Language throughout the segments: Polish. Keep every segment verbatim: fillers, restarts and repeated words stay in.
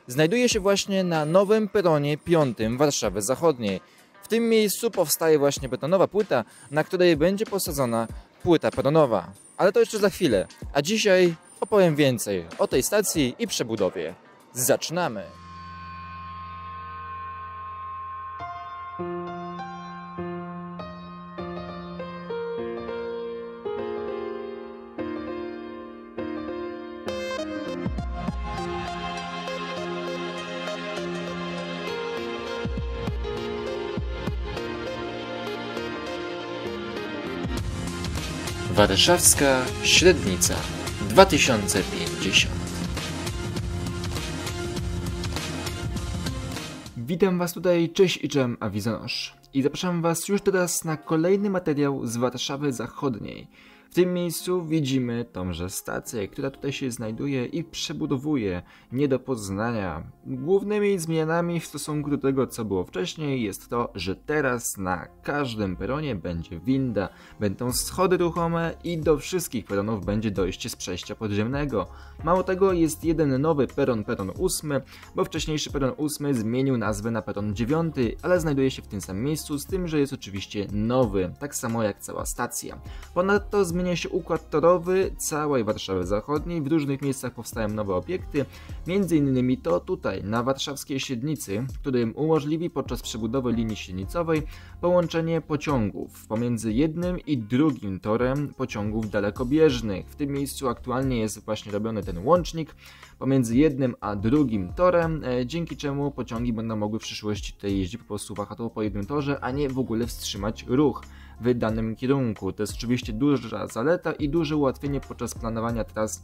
znajduje się właśnie na nowym peronie piątym Warszawy Zachodniej. W tym miejscu powstaje właśnie betonowa płyta, na której będzie posadzona płyta peronowa. Ale to jeszcze za chwilę, a dzisiaj opowiem więcej o tej stacji i przebudowie. Zaczynamy! Warszawska Średnica dwa tysiące pięćdziesiąt. Witam Was tutaj, cześć i cześć, Awizonosz. I zapraszam Was już teraz na kolejny materiał z Warszawy Zachodniej. W tym miejscu widzimy tąże stację, która tutaj się znajduje i przebudowuje nie do poznania. Głównymi zmianami w stosunku do tego, co było wcześniej, jest to, że teraz na każdym peronie będzie winda, będą schody ruchome i do wszystkich peronów będzie dojście z przejścia podziemnego. Mało tego, jest jeden nowy peron, peron ósmy, bo wcześniejszy peron ósmy zmienił nazwę na peron dziewiąty, ale znajduje się w tym samym miejscu, z tym, że jest oczywiście nowy, tak samo jak cała stacja. Ponadto zmienia się układ torowy całej Warszawy Zachodniej, w różnych miejscach powstają nowe obiekty, między innymi to tutaj na warszawskiej Średnicy, którym umożliwi podczas przebudowy linii średnicowej połączenie pociągów pomiędzy jednym i drugim torem pociągów dalekobieżnych. W tym miejscu aktualnie jest właśnie robiony ten łącznik pomiędzy jednym a drugim torem, dzięki czemu pociągi będą mogły w przyszłości tutaj jeździć po prostu wahadłowo po jednym torze, a nie w ogóle wstrzymać ruch w danym kierunku. To jest oczywiście duża zaleta i duże ułatwienie podczas planowania tras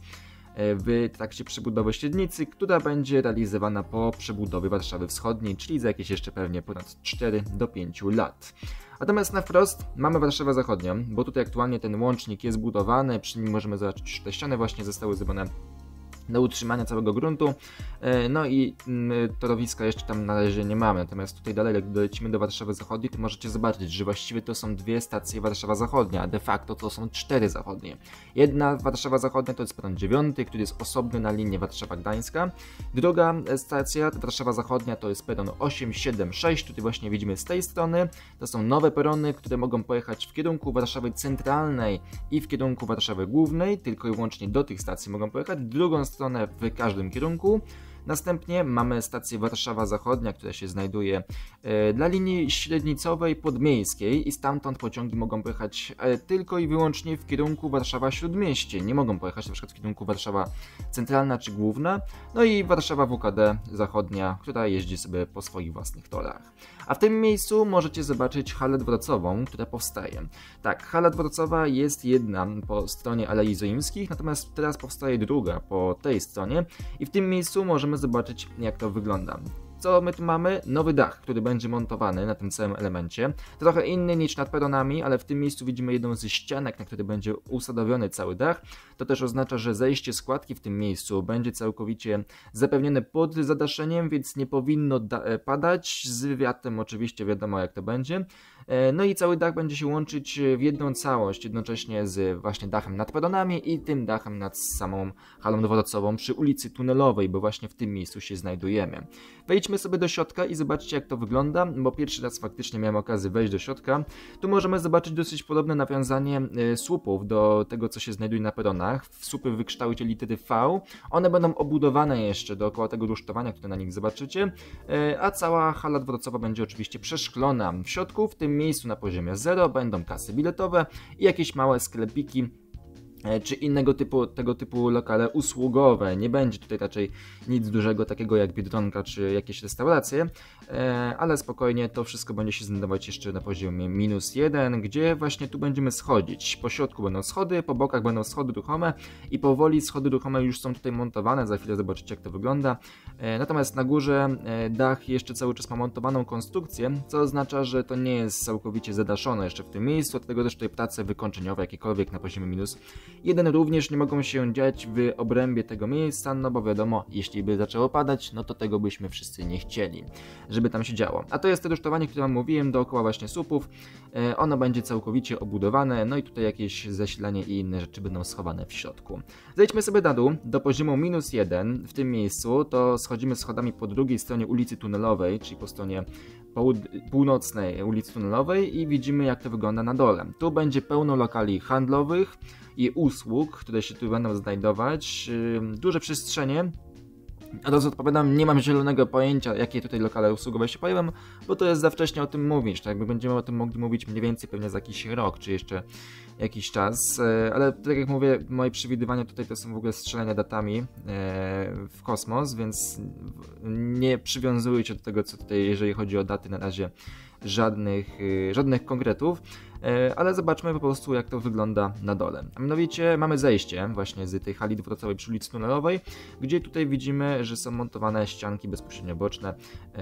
w trakcie przebudowy Średnicy, która będzie realizowana po przebudowie Warszawy Wschodniej, czyli za jakieś jeszcze pewnie ponad cztery do pięciu lat. Natomiast na wprost mamy Warszawę Zachodnią, bo tutaj aktualnie ten łącznik jest budowany, przy nim możemy zobaczyć, że te ściany właśnie zostały zrobione do utrzymania całego gruntu, no i torowiska jeszcze tam na razie nie mamy, natomiast tutaj dalej, jak dolecimy do Warszawy Zachodniej, to możecie zobaczyć, że właściwie to są dwie stacje Warszawa Zachodnia, a de facto to są cztery zachodnie. Jedna Warszawa Zachodnia to jest peron dziewiąty, który jest osobny na linię Warszawa-Gdańska, druga stacja Warszawa Zachodnia to jest peron osiem, siedem, sześć, tutaj właśnie widzimy z tej strony, to są nowe perony, które mogą pojechać w kierunku Warszawy Centralnej i w kierunku Warszawy Głównej, tylko i wyłącznie do tych stacji mogą pojechać, drugą stronę w każdym kierunku. Następnie mamy stację Warszawa Zachodnia, która się znajduje e, dla linii średnicowej podmiejskiej i stamtąd pociągi mogą pojechać e, tylko i wyłącznie w kierunku Warszawa Śródmieście. Nie mogą pojechać na przykład w kierunku Warszawa Centralna czy Główna. No i Warszawa W K D Zachodnia, która jeździ sobie po swoich własnych torach. A w tym miejscu możecie zobaczyć halę dworcową, która powstaje. Tak, hala dworcowa jest jedna po stronie Alei Zoimskich, natomiast teraz powstaje druga po tej stronie i w tym miejscu możemy zobaczyć, jak to wygląda. Co my tu mamy? Nowy dach, który będzie montowany na tym całym elemencie. Trochę inny niż nad peronami, ale w tym miejscu widzimy jedną ze ścianek, na której będzie usadowiony cały dach. To też oznacza, że zejście składki w tym miejscu będzie całkowicie zapewnione pod zadaszeniem, więc nie powinno padać. Z wiatrem oczywiście wiadomo, jak to będzie. No i cały dach będzie się łączyć w jedną całość, jednocześnie z właśnie dachem nad peronami i tym dachem nad samą halą dworcową przy ulicy Tunelowej, bo właśnie w tym miejscu się znajdujemy. Wejdźmy sobie do środka i zobaczcie, jak to wygląda, bo pierwszy raz faktycznie miałem okazję wejść do środka. Tu możemy zobaczyć dosyć podobne nawiązanie słupów do tego, co się znajduje na peronach. Słupy w kształcie litery V. One będą obudowane jeszcze dookoła tego rusztowania, które na nich zobaczycie, a cała hala dworcowa będzie oczywiście przeszklona. W środku, w tym miejscu na poziomie zero, będą kasy biletowe i jakieś małe sklepiki czy innego typu, tego typu lokale usługowe. Nie będzie tutaj raczej nic dużego takiego jak Biedronka czy jakieś restauracje, ale spokojnie to wszystko będzie się znajdować jeszcze na poziomie minus jeden, gdzie właśnie tu będziemy schodzić. Po środku będą schody, po bokach będą schody ruchome i powoli schody ruchome już są tutaj montowane, za chwilę zobaczycie, jak to wygląda. Natomiast na górze dach jeszcze cały czas ma montowaną konstrukcję, co oznacza, że to nie jest całkowicie zadaszone jeszcze w tym miejscu, dlatego też tutaj prace wykończeniowe jakiekolwiek na poziomie minus jeden również nie mogą się dziać w obrębie tego miejsca, no bo wiadomo, jeśli by zaczęło padać, no to tego byśmy wszyscy nie chcieli, żeby tam się działo. A to jest to rusztowanie, które wam mówiłem, dookoła właśnie słupów. E, ono będzie całkowicie obudowane, no i tutaj jakieś zasilanie i inne rzeczy będą schowane w środku. Zejdźmy sobie na dół, do poziomu minus jeden, w tym miejscu, to schodzimy schodami po drugiej stronie ulicy Tunelowej, czyli po stronie północnej ulicy Tunelowej i widzimy, jak to wygląda na dole. Tu będzie pełno lokali handlowych i usług, które się tu będą znajdować, yy, duże przestrzenie. A to co odpowiadam, nie mam zielonego pojęcia, jakie tutaj lokale usługowe się pojawią, bo to jest za wcześnie o tym mówić, tak jakby będziemy o tym mogli mówić mniej więcej pewnie za jakiś rok, czy jeszcze jakiś czas, ale tak jak mówię, moje przewidywania tutaj to są w ogóle strzelania datami w kosmos, więc nie przywiązujcie do tego, co tutaj, jeżeli chodzi o daty, na razie żadnych, żadnych konkretów, ale zobaczmy po prostu, jak to wygląda na dole. A mianowicie mamy zejście właśnie z tej hali dwutocowej przy ulicy Tunelowej, gdzie tutaj widzimy, że są montowane ścianki bezpośrednio boczne,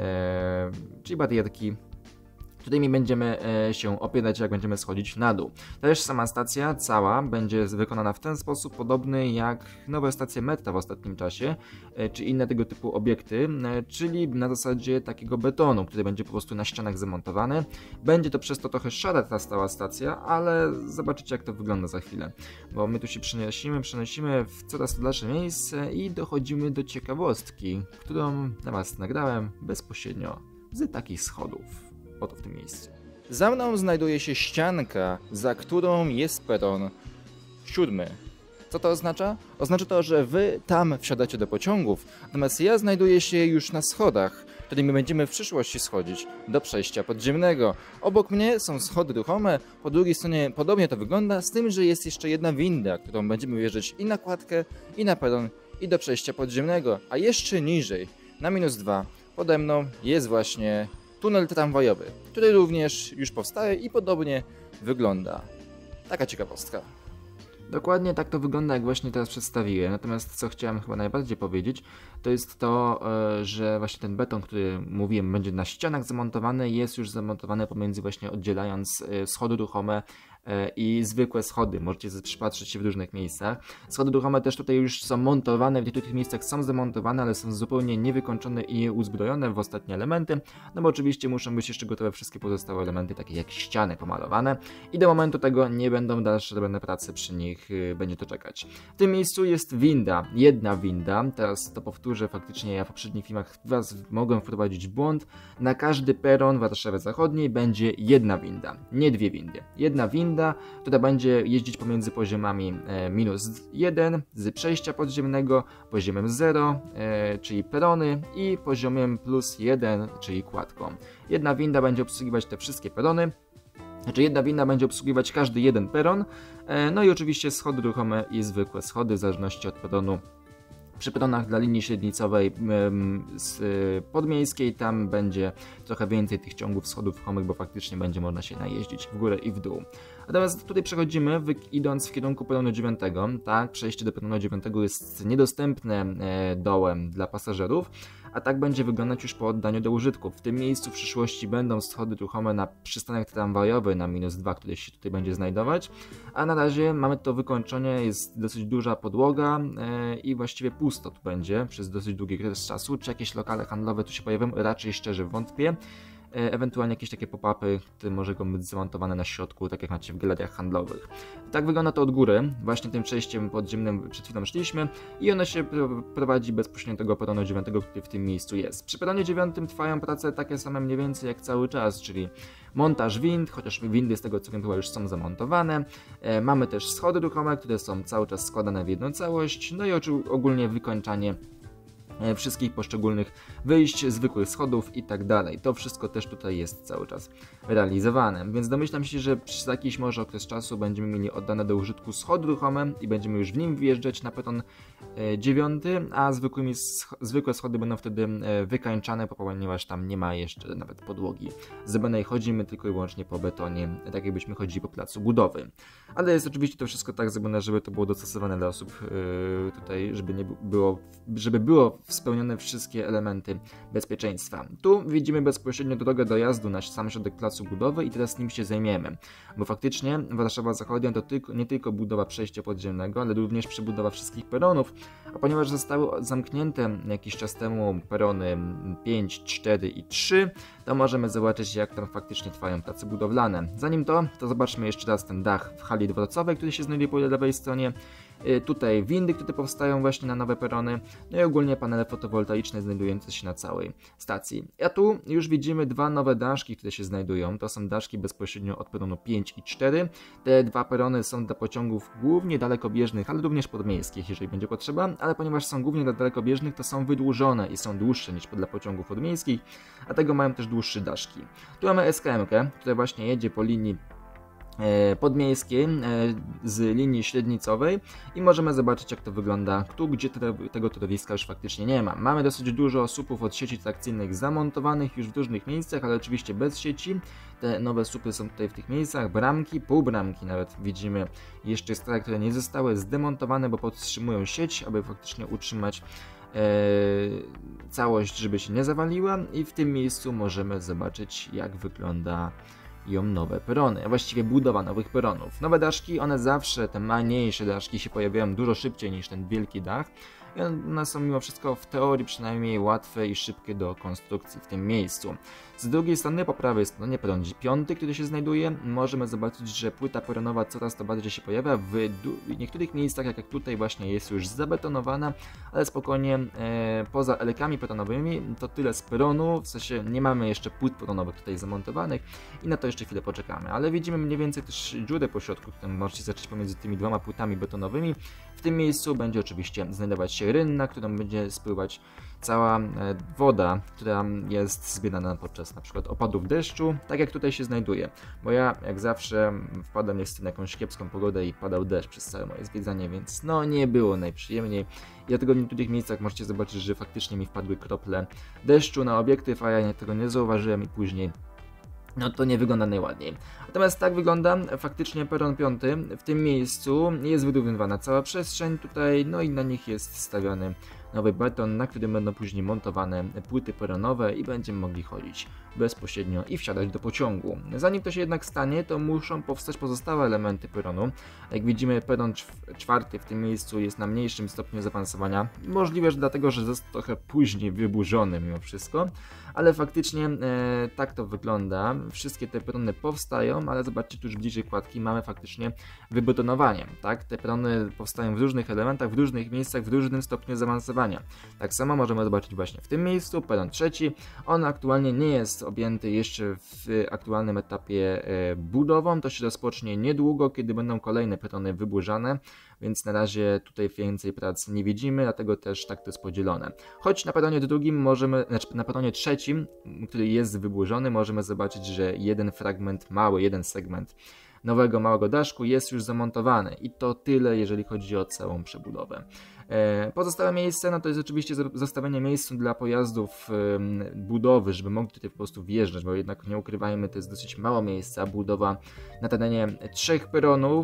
czyli barierki. Tutaj mi będziemy e, się opierać, jak będziemy schodzić na dół. Też sama stacja cała będzie wykonana w ten sposób, podobny jak nowe stacje metra w ostatnim czasie, e, czy inne tego typu obiekty, e, czyli na zasadzie takiego betonu, który będzie po prostu na ścianach zamontowany. Będzie to przez to trochę szara ta stała stacja, ale zobaczycie, jak to wygląda za chwilę. Bo my tu się przenosimy, przenosimy w coraz to dalsze miejsce i dochodzimy do ciekawostki, którą dla was nagrałem bezpośrednio z takich schodów. Oto w tym miejscu. Za mną znajduje się ścianka, za którą jest peron siódmy. Co to oznacza? Oznacza to, że wy tam wsiadacie do pociągów, natomiast ja znajduję się już na schodach, którymi będziemy w przyszłości schodzić do przejścia podziemnego. Obok mnie są schody ruchome, po drugiej stronie podobnie to wygląda, z tym, że jest jeszcze jedna winda, którą będziemy wjeżdżać i na kładkę, i na peron, i do przejścia podziemnego. A jeszcze niżej, na minus dwa, pode mną jest właśnie tunel tramwajowy, który również już powstaje i podobnie wygląda. Taka ciekawostka. Dokładnie tak to wygląda, jak właśnie teraz przedstawiłem. Natomiast co chciałem chyba najbardziej powiedzieć, to jest to, że właśnie ten beton, który mówiłem, będzie na ścianach zamontowany, jest już zamontowany pomiędzy właśnie oddzielając schody ruchome i zwykłe schody. Możecie przypatrzeć się w różnych miejscach. Schody ruchome też tutaj już są montowane, w niektórych miejscach są zamontowane, ale są zupełnie niewykończone i nieuzbrojone w ostatnie elementy, no bo oczywiście muszą być jeszcze gotowe wszystkie pozostałe elementy, takie jak ściany pomalowane i do momentu tego nie będą dalsze robione prace przy nich, będzie to czekać. W tym miejscu jest winda, jedna winda, teraz to powtórzę, faktycznie ja w poprzednich filmach was mogłem wprowadzić w błąd. Na każdy peron w Warszawie Zachodniej będzie jedna winda, nie dwie windy. Jedna winda, która będzie jeździć pomiędzy poziomami e, minus jeden z przejścia podziemnego, poziomem zero, e, czyli perony i poziomem plus jeden, czyli kładką. Jedna winda będzie obsługiwać te wszystkie perony, znaczy jedna winda będzie obsługiwać każdy jeden peron, e, no i oczywiście schody ruchome i zwykłe schody w zależności od peronu. Przy peronach dla linii średnicowej z podmiejskiej tam będzie trochę więcej tych ciągów schodów ruchomych, bo faktycznie będzie można się najeździć w górę i w dół. Natomiast tutaj przechodzimy, idąc w kierunku peronu dziewiątego. Tak, przejście do peronu dziewiątego jest niedostępne dołem dla pasażerów, a tak będzie wyglądać już po oddaniu do użytku. W tym miejscu w przyszłości będą schody ruchome na przystanek tramwajowy na minus dwa, który się tutaj będzie znajdować, a na razie mamy to wykończenie, jest dosyć duża podłoga e, i właściwie pusto tu będzie przez dosyć długi okres czasu. Czy jakieś lokale handlowe tu się pojawią? Raczej szczerze wątpię. E, ewentualnie jakieś takie pop-upy, które mogą być zamontowane na środku, tak jak macie w galeriach handlowych. Tak wygląda to od góry, właśnie tym przejściem podziemnym przed chwilą szliśmy i ono się prowadzi bezpośrednio do tego peronu dziewiątego, który w tym miejscu jest. Przy peronie dziewiątym trwają prace takie same mniej więcej jak cały czas, czyli montaż wind, chociaż windy z tego co wiem chyba już są zamontowane. E, mamy też schody ruchome, które są cały czas składane w jedną całość, no i ogólnie wykończanie wszystkich poszczególnych wyjść, zwykłych schodów i tak dalej. To wszystko też tutaj jest cały czas realizowane, więc domyślam się, że przez jakiś może okres czasu będziemy mieli oddane do użytku schody ruchome i będziemy już w nim wjeżdżać na peron dziewiąty, a zwykłymi, zwykłe schody będą wtedy wykańczane, ponieważ tam nie ma jeszcze nawet podłogi zebranej, chodzimy tylko i wyłącznie po betonie, tak jakbyśmy chodzili po placu budowy. Ale jest oczywiście to wszystko tak zrobione, żeby to było dostosowane dla osób yy, tutaj, żeby nie było, żeby było spełnione wszystkie elementy bezpieczeństwa. Tu widzimy bezpośrednio drogę dojazdu na sam środek placu budowy i teraz nim się zajmiemy, bo faktycznie Warszawa Zachodnia to tylko, nie tylko budowa przejścia podziemnego, ale również przebudowa wszystkich peronów, a ponieważ zostały zamknięte jakiś czas temu perony pięć, cztery i trzy, to możemy zobaczyć, jak tam faktycznie trwają prace budowlane. Zanim to, to zobaczmy jeszcze raz ten dach w hali dworcowej, który się znajduje po lewej stronie. Tutaj windy, które powstają właśnie na nowe perony, no i ogólnie panele fotowoltaiczne znajdujące się na całej stacji. A tu już widzimy dwa nowe daszki, które się znajdują. To są daszki bezpośrednio od peronu pięć i cztery. Te dwa perony są dla pociągów głównie dalekobieżnych, ale również podmiejskich, jeżeli będzie potrzeba, ale ponieważ są głównie dla dalekobieżnych, to są wydłużone i są dłuższe niż dla pociągów podmiejskich, a tego mają też dłuższe daszki. Tu mamy S K M-kę, która właśnie jedzie po linii podmiejskiej z linii średnicowej i możemy zobaczyć, jak to wygląda tu, gdzie te, tego torowiska już faktycznie nie ma. Mamy dosyć dużo słupów od sieci trakcyjnych zamontowanych już w różnych miejscach, ale oczywiście bez sieci. Te nowe słupy są tutaj w tych miejscach, bramki, półbramki nawet widzimy jeszcze stare, które nie zostały zdemontowane, bo podtrzymują sieć, aby faktycznie utrzymać e, całość, żeby się nie zawaliła, i w tym miejscu możemy zobaczyć, jak wygląda ją nowe perony, a właściwie budowa nowych peronów. Nowe daszki, one zawsze, te mniejsze daszki się pojawiają dużo szybciej niż ten wielki dach i one są mimo wszystko w teorii przynajmniej łatwe i szybkie do konstrukcji w tym miejscu. Z drugiej strony, po prawej stronie peron piąty, który się znajduje, możemy zobaczyć, że płyta peronowa coraz to bardziej się pojawia. W, w niektórych miejscach, jak tutaj właśnie, jest już zabetonowana, ale spokojnie e, poza elekami peronowymi to tyle z peronu, w sensie nie mamy jeszcze płyt peronowych tutaj zamontowanych i na to jeszcze chwilę poczekamy, ale widzimy mniej więcej też dziurę po środku, którą możecie zacząć pomiędzy tymi dwoma płytami betonowymi. W tym miejscu będzie oczywiście znajdować się rynna, którą będzie spływać cała woda, która jest zbierana podczas na przykład opadów deszczu, tak jak tutaj się znajduje. Bo ja jak zawsze wpadłem niestety na jakąś kiepską pogodę i padał deszcz przez całe moje zwiedzanie, więc no nie było najprzyjemniej. I dlatego w niektórych miejscach możecie zobaczyć, że faktycznie mi wpadły krople deszczu na obiektyw, a ja tego nie zauważyłem i później no to nie wygląda najładniej. Natomiast tak wygląda faktycznie peron piąty. W tym miejscu jest wyrównywana cała przestrzeń tutaj, no i na nich jest stawiany nowy beton, na którym będą później montowane płyty peronowe i będziemy mogli chodzić bezpośrednio i wsiadać do pociągu. Zanim to się jednak stanie, to muszą powstać pozostałe elementy peronu. Jak widzimy, peron czwarty w tym miejscu jest na mniejszym stopniu zaawansowania. Możliwe, że dlatego, że został trochę później wyburzony mimo wszystko, ale faktycznie e, tak to wygląda. Wszystkie te perony powstają, ale zobaczcie, tu już bliżej kładki mamy faktycznie wybetonowanie. Tak? Te perony powstają w różnych elementach, w różnych miejscach, w różnym stopniu zaawansowania. Tak samo możemy zobaczyć właśnie w tym miejscu, peron trzeci. On aktualnie nie jest objęty jeszcze w aktualnym etapie e, budową. To się rozpocznie niedługo, kiedy będą kolejne perony wyburzane, więc na razie tutaj więcej prac nie widzimy, dlatego też tak to jest podzielone. Choć na peronie drugim możemy, znaczy na peronie trzecim, który jest wyburzony, możemy zobaczyć, że jeden fragment, mały, jeden segment nowego małego daszku jest już zamontowany i to tyle, jeżeli chodzi o całą przebudowę. Pozostałe miejsce, no to jest oczywiście zostawienie miejsc dla pojazdów budowy, żeby mogli tutaj po prostu wjeżdżać, bo jednak nie ukrywajmy, to jest dosyć mało miejsca. Budowa na terenie trzech peronów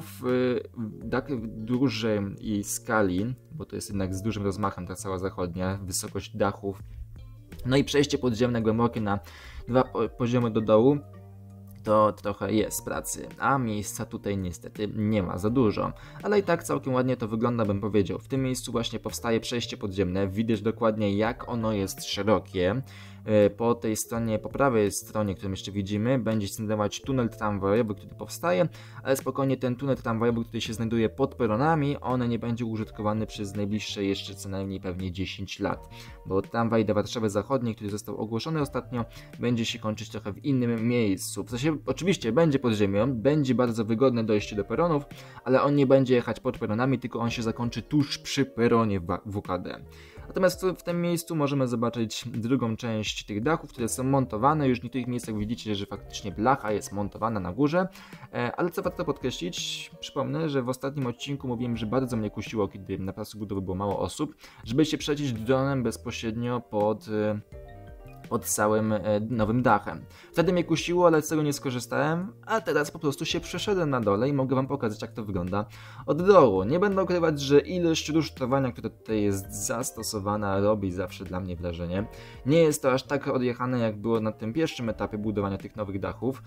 w tak dużej skali, bo to jest jednak z dużym rozmachem ta cała zachodnia, wysokość dachów, no i przejście podziemne głębokie na dwa poziomy do dołu. To trochę jest pracy, a miejsca tutaj niestety nie ma za dużo. Ale i tak całkiem ładnie to wygląda, bym powiedział. W tym miejscu właśnie powstaje przejście podziemne. Widać dokładnie, jak ono jest szerokie. Po tej stronie, po prawej stronie, którą jeszcze widzimy, będzie się znajdować tunel tramwajowy, który powstaje, ale spokojnie ten tunel tramwajowy, który się znajduje pod peronami, on nie będzie użytkowany przez najbliższe jeszcze co najmniej pewnie dziesięć lat, bo tramwaj do Warszawy Zachodniej, który został ogłoszony ostatnio, będzie się kończyć trochę w innym miejscu. W sensie oczywiście będzie pod ziemią, będzie bardzo wygodne dojście do peronów, ale on nie będzie jechać pod peronami, tylko on się zakończy tuż przy peronie W K D. Natomiast w tym miejscu możemy zobaczyć drugą część tych dachów, które są montowane. Już w niektórych miejscach widzicie, że faktycznie blacha jest montowana na górze. Ale co warto podkreślić, przypomnę, że w ostatnim odcinku mówiłem, że bardzo mnie kusiło, kiedy na placu budowy było mało osób, żeby się przejść dronem bezpośrednio pod pod całym e, nowym dachem. Wtedy mnie kusiło, ale z tego nie skorzystałem, a teraz po prostu się przeszedłem na dole i mogę wam pokazać, jak to wygląda od dołu. Nie będę ukrywać, że ilość rusztowania, która tutaj jest zastosowana, robi zawsze dla mnie wrażenie. Nie jest to aż tak odjechane, jak było na tym pierwszym etapie budowania tych nowych dachów,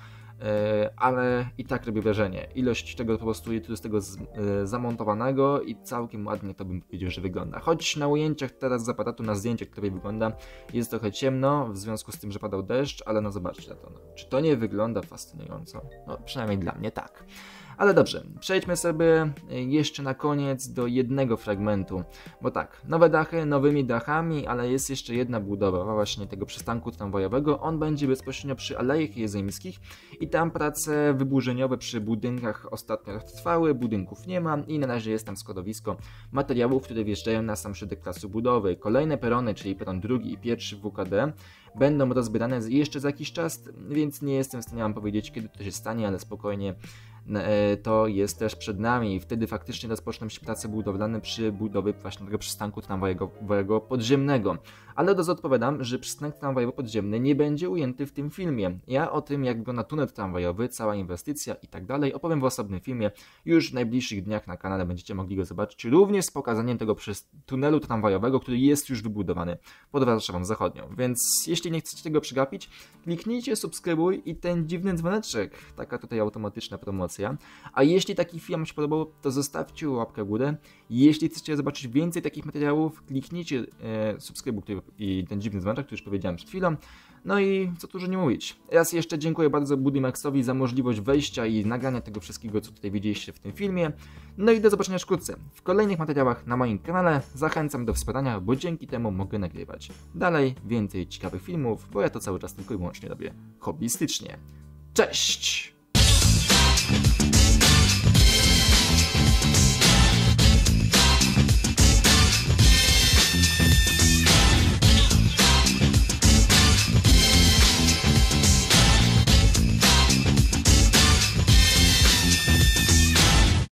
ale i tak robi wrażenie. Ilość tego po prostu jest z tego z, e, zamontowanego i całkiem ładnie to bym powiedział, że wygląda. Choć na ujęciach teraz z aparatu, na zdjęciach, które wygląda, jest trochę ciemno w związku z tym, że padał deszcz, ale no zobaczcie na to. No. Czy to nie wygląda fascynująco? No przynajmniej dla mnie tak. Ale dobrze, przejdźmy sobie jeszcze na koniec do jednego fragmentu, bo tak, nowe dachy nowymi dachami, ale jest jeszcze jedna budowa właśnie tego przystanku tramwajowego. On będzie bezpośrednio przy Alejach Jezyńskich i tam prace wyburzeniowe przy budynkach ostatnio trwały, budynków nie ma i na razie jest tam składowisko materiałów, które wjeżdżają na sam środek placu budowy. Kolejne perony, czyli peron drugi i pierwszy w W K D, będą rozbierane jeszcze za jakiś czas, więc nie jestem w stanie wam powiedzieć, kiedy to się stanie, ale spokojnie to jest też przed nami i wtedy faktycznie rozpoczną się prace budowlane przy budowie właśnie tego przystanku tramwajowego podziemnego. Ale od razu odpowiadam, że przystanek tramwajowy podziemny nie będzie ujęty w tym filmie. Ja o tym, jak wygląda tunel tramwajowy, cała inwestycja i tak dalej, opowiem w osobnym filmie. Już w najbliższych dniach na kanale będziecie mogli go zobaczyć, również z pokazaniem tego przez tunelu tramwajowego, który jest już wybudowany pod Warszawą Zachodnią. Więc jeśli nie chcecie tego przegapić, kliknijcie subskrybuj i ten dziwny dzwoneczek, taka tutaj automatyczna promocja. A jeśli taki film się podobał, to zostawcie łapkę w górę. Jeśli chcecie zobaczyć więcej takich materiałów, kliknijcie e, subskrybuj i ten dziwny dzwoneczek, który już powiedziałem przed chwilą. No i co tu już nie mówić. Raz jeszcze dziękuję bardzo Budimaxowi za możliwość wejścia i nagrania tego wszystkiego, co tutaj widzieliście w tym filmie. No i do zobaczenia wkrótce w kolejnych materiałach na moim kanale. Zachęcam do wspierania, bo dzięki temu mogę nagrywać dalej więcej ciekawych filmów, bo ja to cały czas tylko i wyłącznie robię hobbystycznie. Cześć!